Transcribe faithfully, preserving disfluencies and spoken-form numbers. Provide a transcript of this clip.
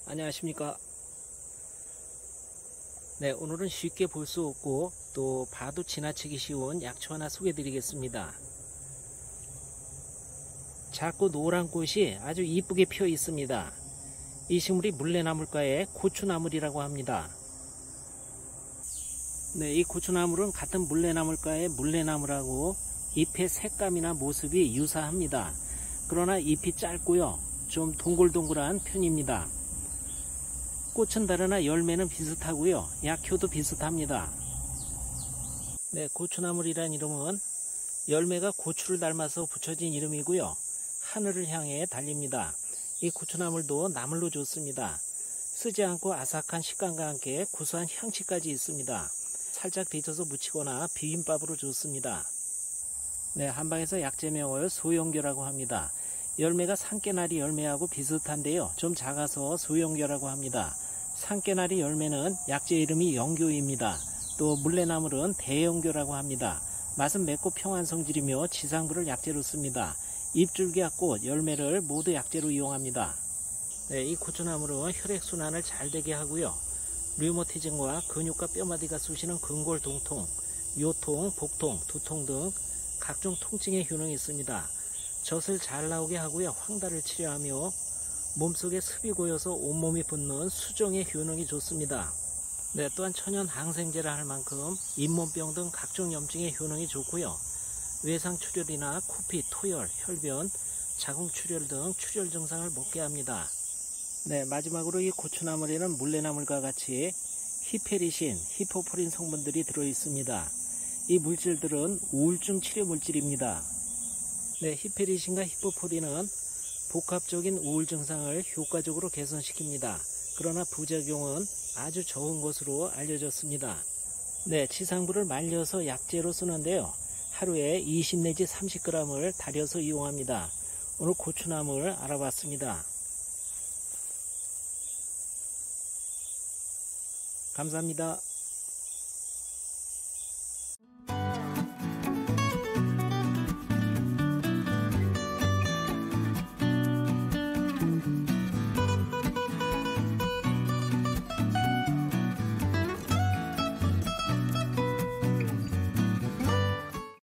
안녕하십니까. 네, 오늘은 쉽게 볼 수 없고 또 봐도 지나치기 쉬운 약초 하나 소개해 드리겠습니다. 작고 노란 꽃이 아주 이쁘게 피어 있습니다. 이 식물이 물레나물과의 고추나물이라고 합니다. 네, 이 고추나물은 같은 물레나물과의 물레나물하고 잎의 색감이나 모습이 유사합니다. 그러나 잎이 짧고요, 좀 동글동글한 편입니다. 꽃은 다르나 열매는 비슷하고요, 약효도 비슷합니다. 네, 고추나물이란 이름은 열매가 고추를 닮아서 붙여진 이름이고요, 하늘을 향해 달립니다. 이 고추나물도 나물로 좋습니다. 쓰지 않고 아삭한 식감과 함께 구수한 향취까지 있습니다. 살짝 데쳐서 무치거나 비빔밥으로 좋습니다. 네, 한방에서 약재명을 소용교라고 합니다. 열매가 산깨나리 열매하고 비슷한데요, 좀 작아서 소용교라고 합니다. 산깨나리 열매는 약재 이름이 영교입니다. 또 물레나물은 대영교라고 합니다. 맛은 맵고 평한 성질이며 지상부를 약재로 씁니다. 잎줄기와 꽃, 열매를 모두 약재로 이용합니다. 네, 이 고추나물은 혈액순환을 잘 되게 하고요, 류머티즘과 근육과 뼈마디가 쑤시는 근골 동통, 요통, 복통, 두통 등 각종 통증의 효능이 있습니다. 젖을 잘 나오게 하고요, 황달을 치료하며 몸속에 습이 고여서 온몸이 붓는 수정의 효능이 좋습니다. 네, 또한 천연 항생제라 할 만큼 잇몸병 등 각종 염증의 효능이 좋고요, 외상 출혈이나 코피, 토열, 혈변, 자궁 출혈 등 출혈 증상을 먹게 합니다. 네, 마지막으로 이 고추나물에는 물레나물과 같이 히페리신, 히포포린 성분들이 들어 있습니다. 이 물질들은 우울증 치료 물질입니다. 네, 히페리신과 히포포린은 복합적인 우울 증상을 효과적으로 개선시킵니다. 그러나 부작용은 아주 적은 것으로 알려졌습니다. 네, 지상부를 말려서 약재로 쓰는데요, 하루에 이십 내지 삼십 그램을 달여서 이용합니다. 오늘 고추나물 알아봤습니다. 감사합니다.